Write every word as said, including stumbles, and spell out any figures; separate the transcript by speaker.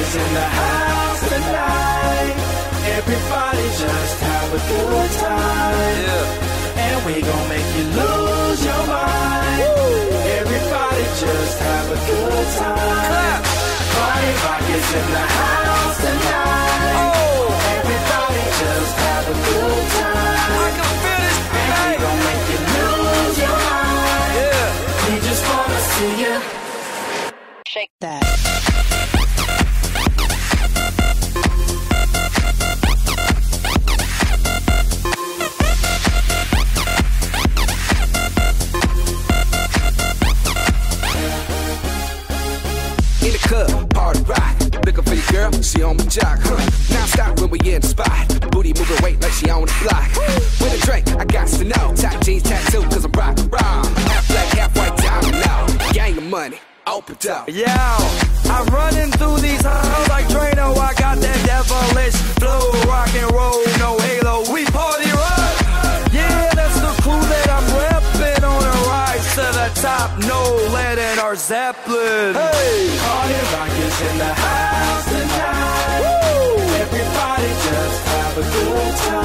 Speaker 1: is in the house tonight. Everybody just have a good time. Yeah. And we gon' make you lose your mind. Woo. Everybody just have a good time. Clap. Party rock is in the house tonight. Oh. Everybody just have a good time. I can feel this tonight. And we gon' make you lose your mind. Yeah. We just wanna see you
Speaker 2: shake that.
Speaker 3: In the club, party rock. Looking for your girl, she on my jock. Huh. Now stop when we in the spot. Booty moving weight like she on the block. With a drink, I got to know. Tight jeans, tattoo, cause I'm rock raw. Half black, half white, diamond now. Gang of money, open up.
Speaker 4: Yo, I'm running through these halls like Drano. I got that devilish flow. Rock and roll, no halo. We party rock. Yeah, that's the clue that I'm repping on a rise to the top. No lead in our Zeppelin. Hey,
Speaker 1: party rock is in the house tonight. Woo! Everybody just have a good time.